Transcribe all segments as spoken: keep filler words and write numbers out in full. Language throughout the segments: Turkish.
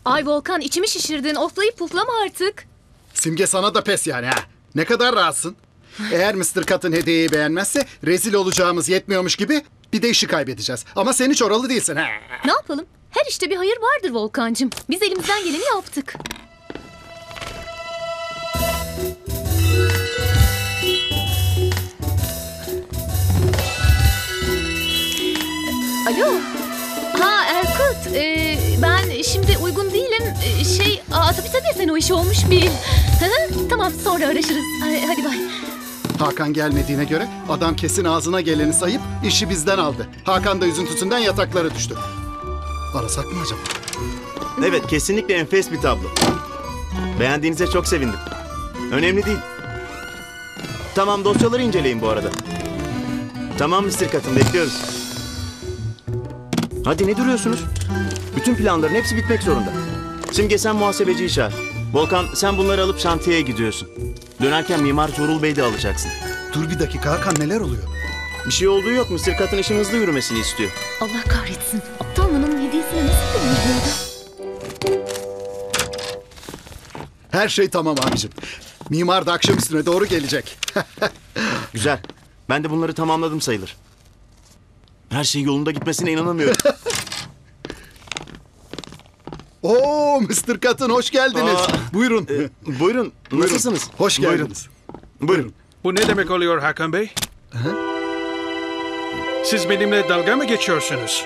Ay Volkan, içimi şişirdin. Oflayıp puflama artık. Simge, sana da pes yani ha. Ne kadar rahatsın. Eğer mister Cut'ın hediyeyi beğenmezse rezil olacağımız yetmiyormuş gibi bir de işi kaybedeceğiz. Ama sen hiç oralı değilsin ha. Ne yapalım? Her işte bir hayır vardır Volkancığım. Biz elimizden geleni yaptık. Alo. Ha Erkut, e, ben şimdi uygun değilim. E, şey, aa, tabii tabii sen o işi olmuş bil. Hı hı, tamam, sonra araşırız. Hadi, hadi bay. Hakan gelmediğine göre adam kesin ağzına geleni sayıp işi bizden aldı. Hakan da üzüntüsünden yataklara düştü. Arasak mı acaba? Evet, kesinlikle enfes bir tablo. Beğendiğinize çok sevindim. Önemli değil. Tamam, dosyaları inceleyin bu arada. Tamam mister Cut'ım, bekliyoruz. Hadi ne duruyorsunuz? Bütün planların hepsi bitmek zorunda. Simge, sen muhasebeciyi çağır. Volkan, sen bunları alıp şantiyeye gidiyorsun. Dönerken Mimar Tuğrul Bey'i de alacaksın. Dur bir dakika Hakan, neler oluyor? Bir şey olduğu yok. mister Cut'ın işin hızlı yürümesini istiyor. Allah kahretsin. Aptal Nana'nın hediyesine nasıl denir? Her şey tamam abicim. Mimar da akşam üstüne doğru gelecek. Güzel. Ben de bunları tamamladım sayılır. Her şey yolunda gitmesine inanamıyorum. Oo mister Cut'ın hoş geldiniz. Aa, Buyurun. E, buyurun. Nasılsınız? Hoş Buyurun. geldiniz. Buyurun. Bu ne demek oluyor Hakan Bey? Siz benimle dalga mı geçiyorsunuz?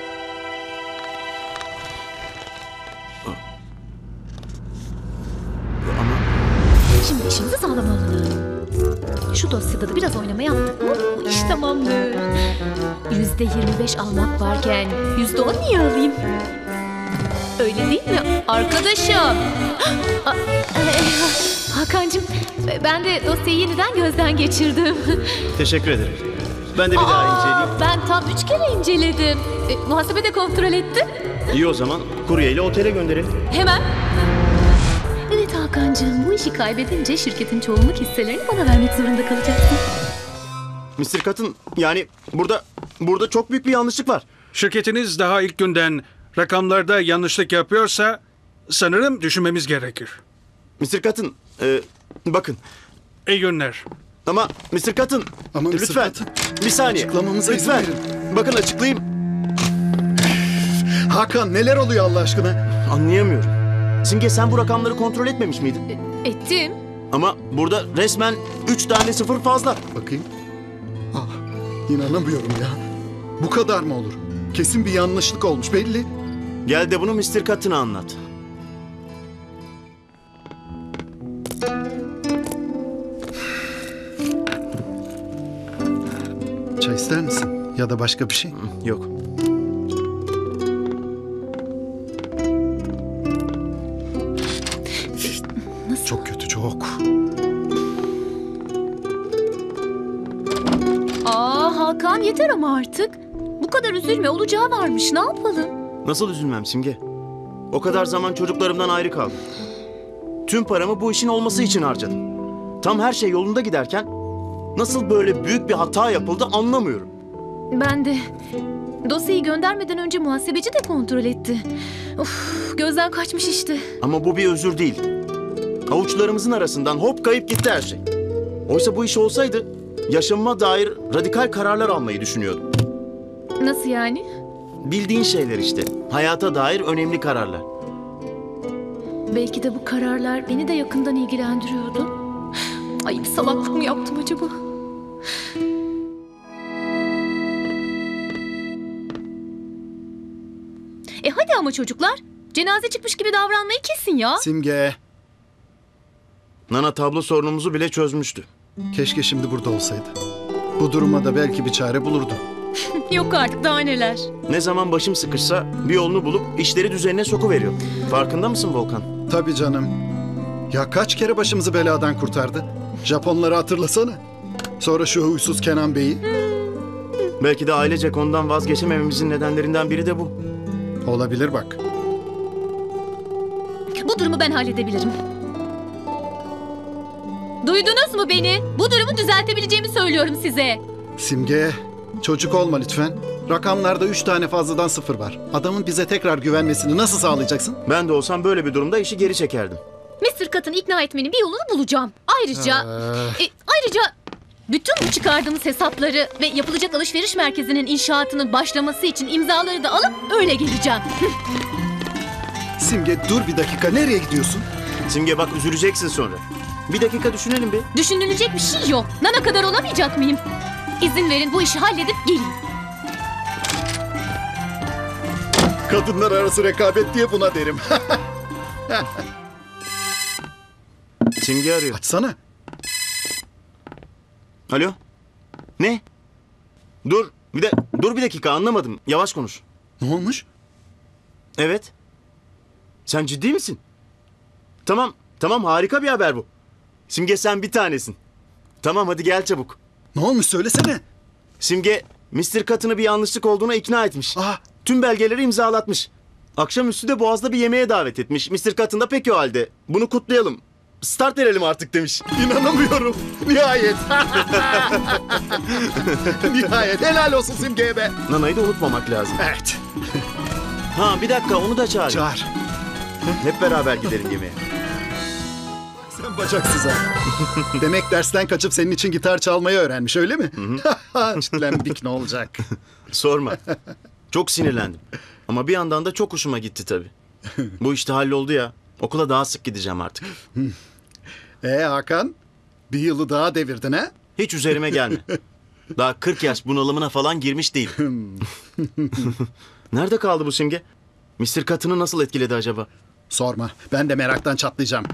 Şimdi işimizi sağlam alalım. Şu dosyada da biraz oynama yaptık mı bu iş tamamdır. Yüzde yirmi beş almak varken yüzde on niye alayım? Öyle değil mi arkadaşım? Aa, e, Hakan'cığım, ben de dosyayı yeniden gözden geçirdim. Teşekkür ederim. Ben de bir daha Aa, inceleyeyim. ben tam üç kere inceledim. E, muhasebe de kontrol etti. İyi o zaman kuryeyle otele gönderelim. Hemen. Evet Hakan'cığım, bu işi kaybedince şirketin çoğunluk hisselerini bana vermek zorunda kalacaksın. mister Cut'ın yani burada burada çok büyük bir yanlışlık var. Şirketiniz daha ilk günden rakamlarda yanlışlık yapıyorsa sanırım düşünmemiz gerekir. mister Cut'ın e, bakın İyi günler. ama mister Cut'ın Ama mister lütfen Cut'ın bir saniye. açıklamamıza izin lütfen. verin. Bakın açıklayayım. Hakan, neler oluyor Allah aşkına? Anlayamıyorum. Simge, sen bu rakamları kontrol etmemiş miydin? Ettim. Ama burada resmen üç tane sıfır fazla. Bakayım. Ah, inanamıyorum ya. Bu kadar mı olur? Kesin bir yanlışlık olmuş belli. Gel de bunu mister Cut'ına anlat. Çay ister misin? Ya da başka bir şey? Yok. Çok kötü, çok. Aa Hakan, yeter ama artık. Bu kadar üzülme, olacağı varmış, ne yapalım? Nasıl üzülmem Simge? O kadar zaman çocuklarımdan ayrı kaldım. Tüm paramı bu işin olması için harcadım. Tam her şey yolunda giderken nasıl böyle büyük bir hata yapıldı anlamıyorum. Ben de dosyayı göndermeden önce muhasebeci de kontrol etti. Of, gözden kaçmış işte. Ama bu bir özür değil. Avuçlarımızın arasından hop kayıp gitti her şey. Oysa bu iş olsaydı yaşamıma dair radikal kararlar almayı düşünüyordum. Nasıl yani? Bildiğin şeyler işte. Hayata dair önemli kararlar. Belki de bu kararlar beni de yakından ilgilendiriyordu. Ay, bir salaklık mı yaptım acaba? E hadi ama çocuklar. Cenaze çıkmış gibi davranmayı kesin ya. Simge, Nana tablo sorunumuzu bile çözmüştü. keşke şimdi burada olsaydı. Bu duruma da belki bir çare bulurdu. Yok artık, daha neler. Ne zaman başım sıkışsa bir yolunu bulup işleri düzenine sokuveriyor. Farkında mısın Volkan? Tabii canım. Ya kaç kere başımızı beladan kurtardı. Japonları hatırlasana. Sonra şu huysuz Kenan Bey'i. Belki de ailecek ondan vazgeçemememizin nedenlerinden biri de bu. Olabilir bak. Bu durumu ben halledebilirim. Duydunuz mu beni? Bu durumu düzeltebileceğimi söylüyorum size. Simge, çocuk olma lütfen. Rakamlarda üç tane fazladan sıfır var. Adamın bize tekrar güvenmesini nasıl sağlayacaksın? Ben de olsam böyle bir durumda işi geri çekerdim. mister Cut'ını ikna etmenin bir yolunu bulacağım. Ayrıca... Ee. e, ayrıca... Bütün bu çıkardığımız hesapları ve yapılacak alışveriş merkezinin inşaatının başlaması için imzaları da alıp öyle geleceğim. Simge dur bir dakika, nereye gidiyorsun? Simge bak, üzüleceksin sonra. Bir dakika düşünelim bir. Düşünülecek bir şey yok. Nana kadar olamayacak mıyım? İzin verin bu işi halledip geleyim. Kadınlar arası rekabet diye buna derim. Simge arıyor. Açsana. Alo? Ne? Dur, bir de dur bir dakika, anlamadım. Yavaş konuş. Ne olmuş? Evet. Sen ciddi misin? Tamam, tamam, harika bir haber bu. Simge sen bir tanesin. Tamam, hadi gel çabuk. Ne olmuş söylesene. Simge, mister Cut'ını bir yanlışlık olduğuna ikna etmiş. Aa, Tüm belgeleri imzalatmış. Akşamüstü de Boğaz'da bir yemeğe davet etmiş. mister Cut'ın da peki o halde. Bunu kutlayalım. Start verelim artık demiş. inanamıyorum. Nihayet. Nihayet. Helal olsun Simge'ye be. Nana'yı da unutmamak lazım. Evet. Ha bir dakika, onu da çağır. Çağır. Hep beraber gidelim yemeğe. Sen bacaksız ha. Demek dersten kaçıp senin için gitar çalmayı öğrenmiş, öyle mi? Çitlenbik ne olacak? Sorma. Çok sinirlendim. Ama bir yandan da çok hoşuma gitti tabii. Bu işte halloldu ya. Okula daha sık gideceğim artık. Ee Hakan, bir yılı daha devirdin ha? Hiç üzerime gelme. Daha kırk yaş bunalımına falan girmiş değil. Nerede kaldı bu Simge? mister Cut'ını nasıl etkiledi acaba? Sorma, ben de meraktan çatlayacağım.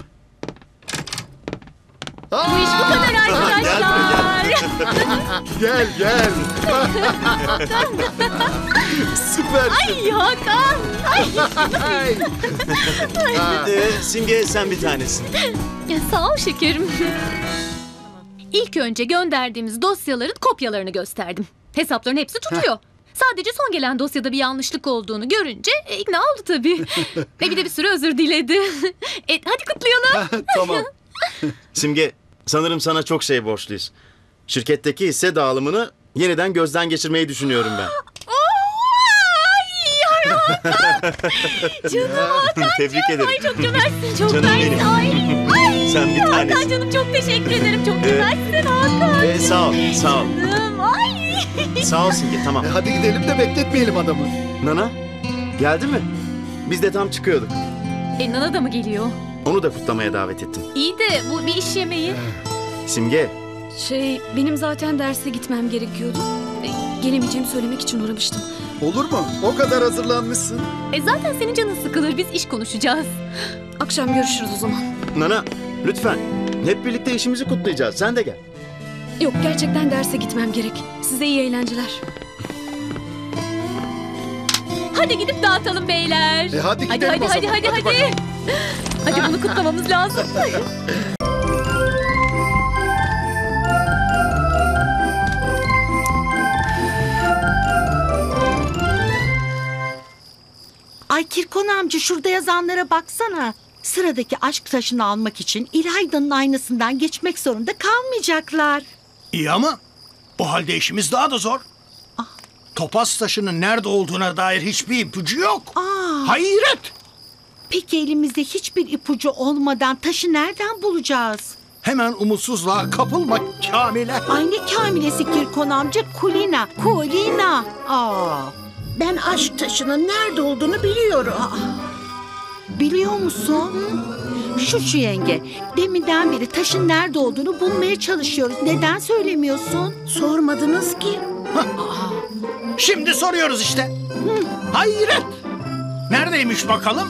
Bu iş bu kadar arkadaşlar. Gel gel. Süper. Ay Hakan. Ay. Ee, Simge sen bir tanesin. Sağ ol şekerim. İlk önce gönderdiğimiz dosyaların kopyalarını gösterdim. Hesapların hepsi tutuyor. Sadece son gelen dosyada bir yanlışlık olduğunu görünce e, ikna oldu tabii. Ve bir de bir sürü özür diledi. E, hadi kutlayalım. Tamam. Simge, sanırım sana çok şey borçluyuz. Şirketteki hisse dağılımını yeniden gözden geçirmeyi düşünüyorum ben. Ay Hakan. Canım Hakan. Tebrik ederim. Ay çok cömertsin, çok Canım mersin. benim. Ay, ay. Sen bir tanesin. Hakan canım çok teşekkür ederim. Çok Ee, cömertsin Hakan. Ee, sağ ol, sağ ol. Canım, ay. Sağ ol Simge, tamam. E, hadi gidelim de bekletmeyelim adamı. Nana, geldi mi? Biz de tam çıkıyorduk. E, Nana da mı geliyor? Onu da kutlamaya davet ettim. İyi de bu bir iş yemeği. Simge, Şey, benim zaten derse gitmem gerekiyordu. E, gelemeyeceğimi söylemek için uğramıştım. Olur mu? O kadar hazırlanmışsın. E, zaten senin canın sıkılır. Biz iş konuşacağız. Akşam görüşürüz o zaman. Nana, lütfen. Hep birlikte işimizi kutlayacağız. Sen de gel. Yok, gerçekten derse gitmem gerek. Size iyi eğlenceler. Hadi gidip dağıtalım beyler. E, hadi hadi gidelim hadi o hadi zaman. hadi Hadi hadi. Hadi bunu kutlamamız lazım. Ay Kirkon amca, şurada yazanlara baksana. Sıradaki aşk taşını almak için İlayda'nın aynasından geçmek zorunda kalmayacaklar. İyi ama o halde işimiz daha da zor. Topaz taşının nerede olduğuna dair hiçbir ipucu yok. Aa. Hayret! Peki elimizde hiçbir ipucu olmadan taşı nereden bulacağız? Hemen umutsuzluğa kapılma Kamile. Ay ne kamilesi Kirkon amca, Kulina, Kulina. Aa. Ben aşk taşının nerede olduğunu biliyorum. Biliyor musun? Şu şu yenge, deminden beri taşın nerede olduğunu bulmaya çalışıyoruz. Neden söylemiyorsun? Sormadınız ki. Şimdi soruyoruz işte. Hayret! Neredeymiş bakalım?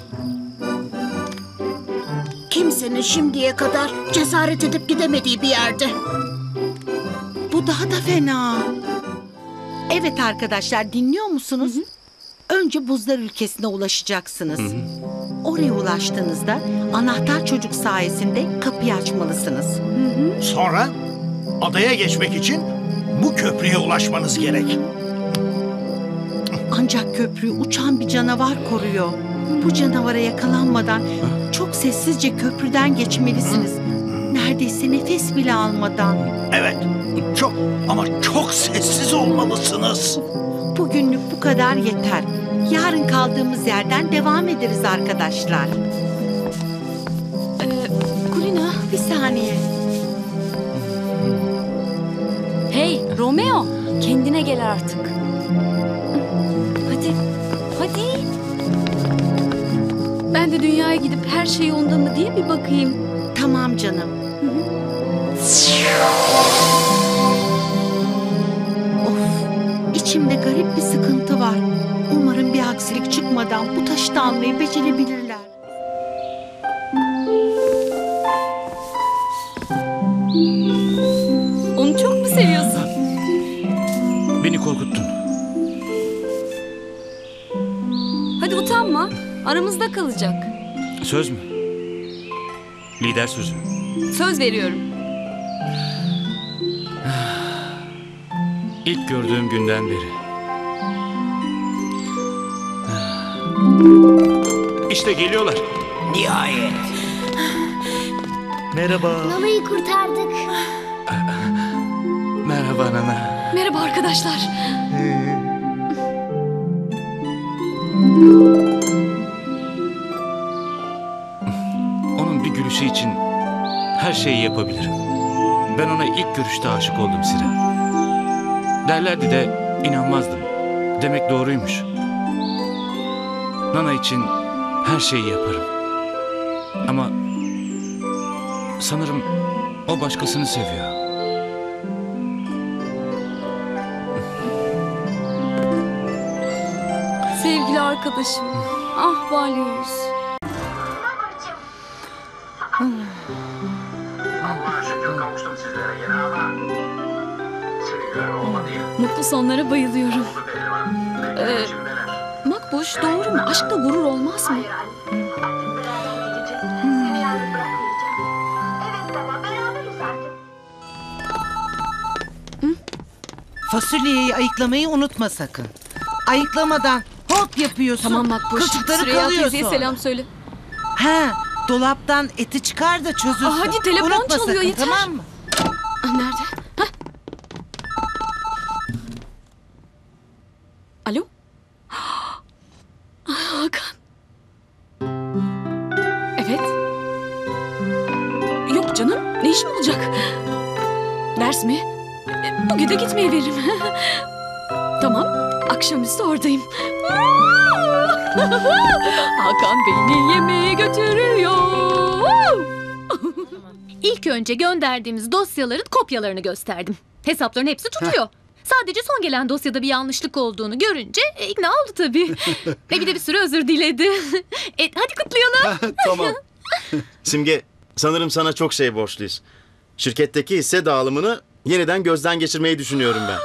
Kimsenin şimdiye kadar cesaret edip gidemediği bir yerde. Bu daha da fena. Evet arkadaşlar, dinliyor musunuz? Önce buzlar ülkesine ulaşacaksınız. Oraya ulaştığınızda anahtar çocuk sayesinde kapıyı açmalısınız. Sonra adaya geçmek için bu köprüye ulaşmanız gerek. Ancak köprüyü uçan bir canavar koruyor. Bu canavara yakalanmadan çok sessizce köprüden geçmelisiniz. Neredeyse nefes bile almadan. Evet, çok ama çok sessiz olmalısınız. Bugünlük bu kadar yeter. Yarın kaldığımız yerden devam ederiz arkadaşlar. Ee, Kulina. Bir saniye. Hey Romeo. Kendine gel artık. Hadi. Hadi. Ben de dünyaya gidip her şey yolunda mı diye bir bakayım. Tamam canım. Of, içimde garip bir sıkıntı var. Umarım bir aksilik çıkmadan bu taşı da almayı becerebilirler. Onu çok mu seviyorsun? Beni korkuttun. Hadi utanma. Aramızda kalacak. Söz mü? Lider sözü. Söz veriyorum. İlk gördüğüm günden beri. İşte geliyorlar. Merhaba. Nana'yı kurtardık. Merhaba Nana. Merhaba arkadaşlar. Onun bir gülüşü için her şeyi yapabilirim. Ben ona ilk görüşte aşık oldum Sira. Derlerdi de inanmazdım. Demek doğruymuş. Nana için her şeyi yaparım. Ama sanırım o başkasını seviyor. Sevgili arkadaşım. Ah Valius. Mutlu sonlara bayılıyorum. Ee, Makbuş doğru mu? Aşkla gurur olmaz mı? Fasulyeyi ayıklamayı unutma sakın. Ayıklamadan hop yapıyorsun. Tamam Makbuş. Kılçıkları Süreyya kalıyor teyzeye sonra. selam söyle. Ha, dolaptan eti çıkar da çözülsün. Aa, hadi telefon Unutma çalıyor, sakın, yeter. tamam mı? Ah, nerede? Hah. Alo? Ah, Hakan. Evet. Yok canım. Ne işim olacak? Ders mi? E, Bugün de gitmeye veririm. Tamam. Akşamüstü oradayım. Hakan beni yemeğe götürüyor. İlk önce gönderdiğimiz dosyaların kopyalarını gösterdim. Hesapların hepsi tutuyor. Sadece son gelen dosyada bir yanlışlık olduğunu görünce e, ikna oldu tabii. Ve bir de bir sürü özür diledi. E, hadi kutlayalım. Tamam. Simge, sanırım sana çok şey borçluyuz. Şirketteki hisse dağılımını yeniden gözden geçirmeyi düşünüyorum ben.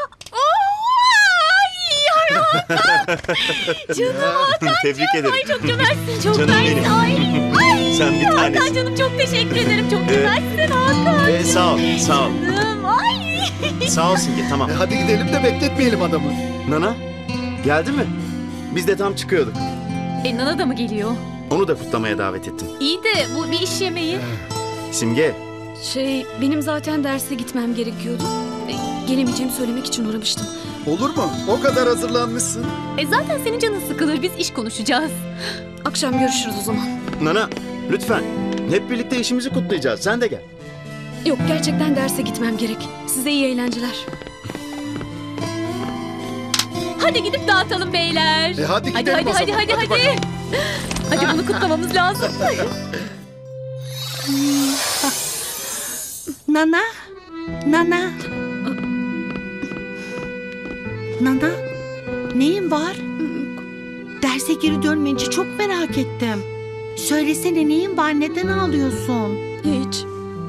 Canım Hakan. Tebrik ederim. Ay çok cömertsin. Çok Canım mersin. benim. Ay, ay. Sen bir tanesin. Hakan canım çok teşekkür ederim. Çok Ee, cömertsin Hakan. Ee, sağ ol, sağ ol. Canım, ay. Sağ ol Simge, tamam. E hadi gidelim de bekletmeyelim adamı. Nana, geldi mi? Biz de tam çıkıyorduk. E Nana da mı geliyor? Onu da kutlamaya davet ettim. İyi de bu bir iş yemeği. Simge, Şey, benim zaten derse gitmem gerekiyordu. E, Gelemeyeceğimi söylemek için uğramıştım. Olur mu? O kadar hazırlanmışsın. E zaten senin canın sıkılır. Biz iş konuşacağız. Akşam görüşürüz o zaman. Nana, lütfen. Hep birlikte işimizi kutlayacağız. Sen de gel. Yok, gerçekten derse gitmem gerek. Size iyi eğlenceler. Hadi gidip dağıtalım beyler. E hadi hadi gidelim hadi o hadi zaman. hadi hadi. bakalım. Hadi bunu kutlamamız lazım. Nana, Nana. Nana, neyin var? Derse geri dönmeyince çok merak ettim. Söylesene neyin var, neden ağlıyorsun? Hiç.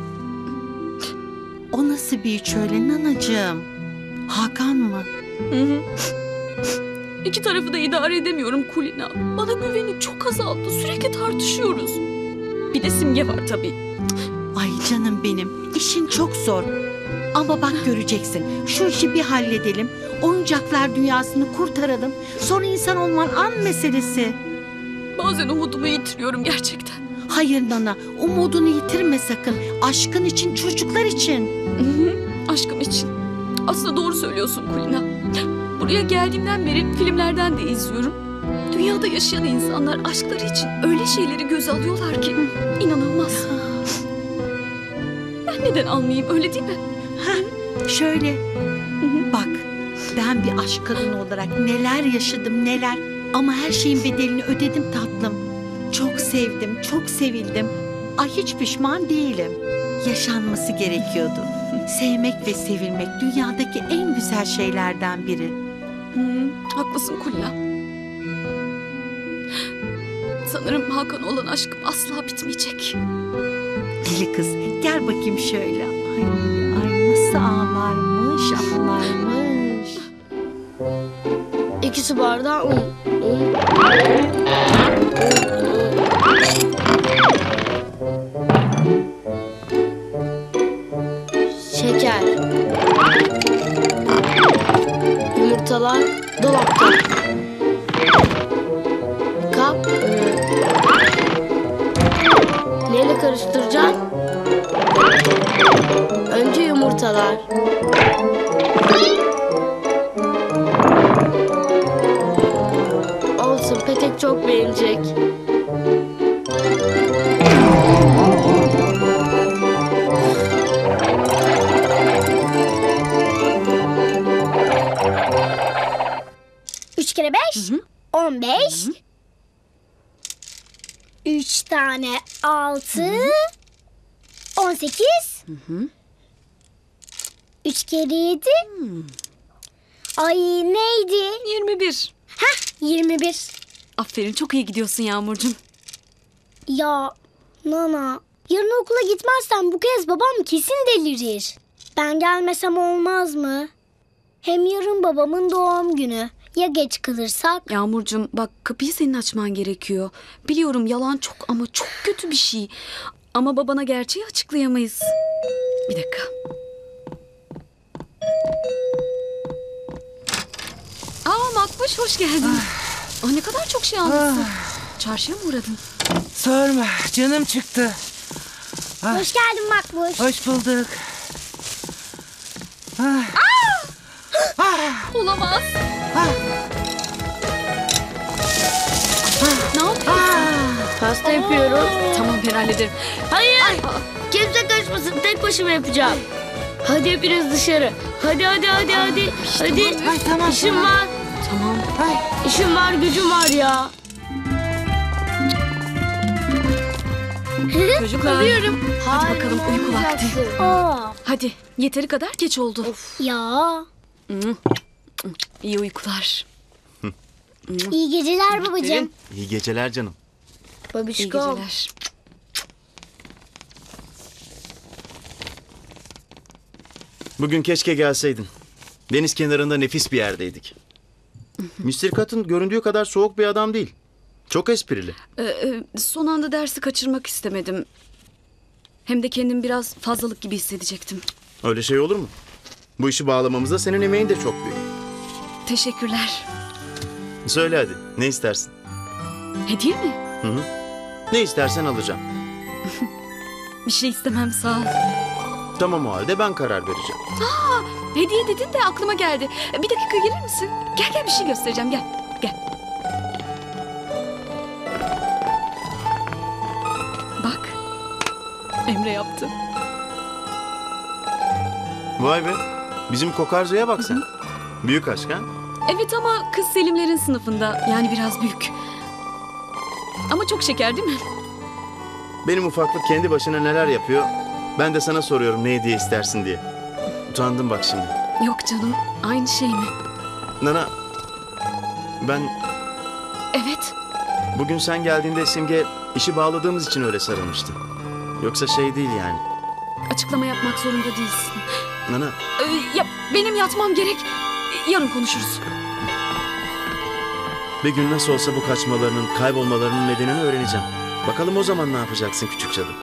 O nasıl bir iç öyle nanacığım? Hakan mı? Hı hı. İki tarafı da idare edemiyorum Kulina. Bana güveni çok azaldı. Sürekli tartışıyoruz. Bir de Simge var tabii. Ay canım benim, işin çok zor. Ama bak göreceksin, şu işi bir halledelim. Oyuncaklar dünyasını kurtaralım. Sonra insan olman an meselesi. Bazen umudumu yitiriyorum gerçekten. Hayır Nana, umudunu yitirme sakın. Aşkın için, çocuklar için. Hı hı. Aşkım için. Aslında doğru söylüyorsun Kulina. Buraya geldiğimden beri filmlerden de izliyorum. Dünyada yaşayan insanlar aşkları için öyle şeyleri göze alıyorlar ki inanılmaz. Ben neden almayayım, öyle değil mi? Şöyle bak, ben bir aşk kadını olarak neler yaşadım neler, ama her şeyin bedelini ödedim tatlım. Çok sevdim, çok sevildim. Ay hiç pişman değilim. Yaşanması gerekiyordu. Sevmek ve sevilmek dünyadaki en güzel şeylerden biri. Hı, haklısın Kulina. Sanırım Hakan olan aşkım asla bitmeyecek. Deli kız, gel bakayım şöyle. Ay, ay nasıl ağlarmış, ağlarmış. İki su bardağı un. Un. Şeker. Yumurtalar dolapta. Kap. Neyle karıştıracaksın? Önce yumurtalar. Olsun, Petek çok beğenecek. Üç kere beş, on beş. Üç tane altı, on sekiz. Üç kere yedi. Ay neydi? yirmi bir. Hah, yirmi bir. Aferin, çok iyi gidiyorsun Yağmurcuğum. Ya Nana, yarın okula gitmezsem bu kez babam kesin delirir. Ben gelmesem olmaz mı? Hem yarın babamın doğum günü. Ya geç kalırsak? Yağmurcuğum bak, kapıyı senin açman gerekiyor. Biliyorum yalan çok ama çok kötü bir şey. Ama babana gerçeği açıklayamayız. Bir dakika. Aa Makbuş, hoş geldin. Ah, ne kadar çok şey almışsın. Çarşıya mı uğradın? Sorma, canım çıktı. Ah, Hoş geldin Makbuş. hoş bulduk. Ah, Olamaz. ah, Ne yapıyorsun? Pasta yapıyorum. Tamam, ben hallederim. Hayır. Kimse karışmasın. Tek başıma yapacağım. Hadi hepiniz dışarı. Hadi hadi hadi hadi. Hadi. ay tamam. İşim tamam. var. Tamam. Ay, İşim var, gücüm var ya. Çocuklar. Uyuyorum. Hadi bakalım, uyku vakti. Aa, Hadi, yeteri kadar geç oldu. ya. İyi uykular. İyi geceler babacığım. İyi geceler canım. İyi Babişkom. geceler. Bugün keşke gelseydin. Deniz kenarında nefis bir yerdeydik. mister Cotton göründüğü kadar soğuk bir adam değil. Çok esprili. Ee, e, son anda dersi kaçırmak istemedim. Hem de kendimi biraz fazlalık gibi hissedecektim. Öyle şey olur mu? Bu işi bağlamamızda senin emeğin de çok büyük. Teşekkürler. Söyle hadi, ne istersin? Hediye mi? Hı hı. Ne istersen alacağım. Bir şey istemem, sağ ol. Tamam, o halde ben karar vereceğim. Hediye dedin de aklıma geldi. Bir dakika gelir misin? Gel gel, bir şey göstereceğim, gel. Gel. Bak. Emre yaptı. Vay be, bizim Kokarzo'ya bak sen. Büyük aşk ha? Evet ama kız Selimlerin sınıfında. Yani biraz büyük. Ama çok şeker değil mi? Benim ufaklık kendi başına neler yapıyor. Ben de sana soruyorum ne hediye istersin diye. Utandım bak şimdi. Yok canım, aynı şey mi? Nana, ben Evet. bugün sen geldiğinde Simge işi bağladığımız için öyle sarılmıştı. Yoksa şey değil yani. Açıklama yapmak zorunda değilsin. Nana, Ee, ya benim yatmam gerek. Yarın konuşuruz. bir gün nasıl olsa bu kaçmalarının, kaybolmalarının nedenini öğreneceğim. Bakalım o zaman ne yapacaksın küçük cadı?